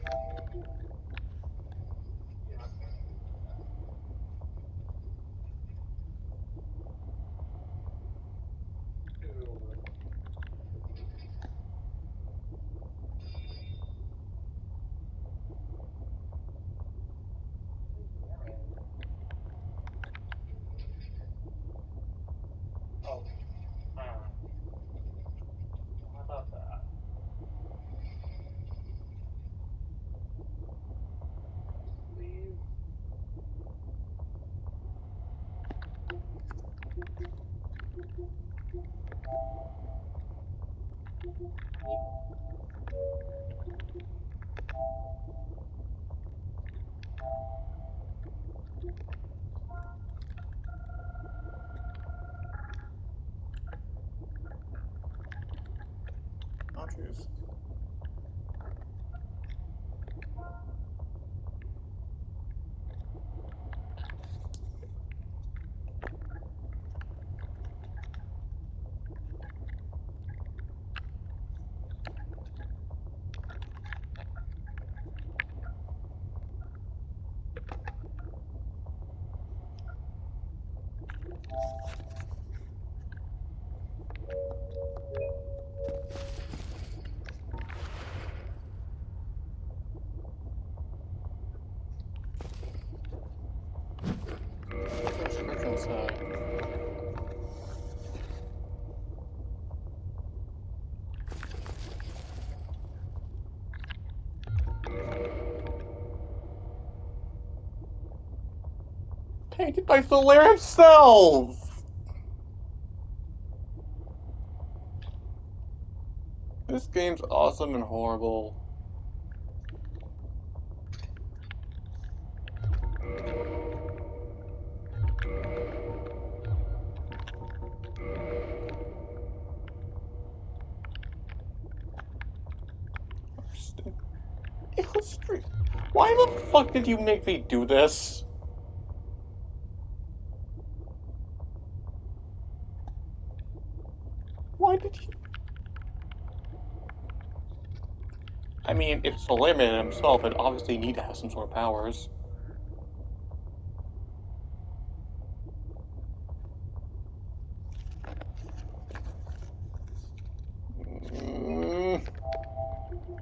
Oh, jeez. That's freaking sad. Painted by Solaire himself! This game's awesome and horrible. Illustrate. Why the fuck did you make me do this? Why did you? I mean, if Solaire made it himself, it obviously need to have some sort of powers.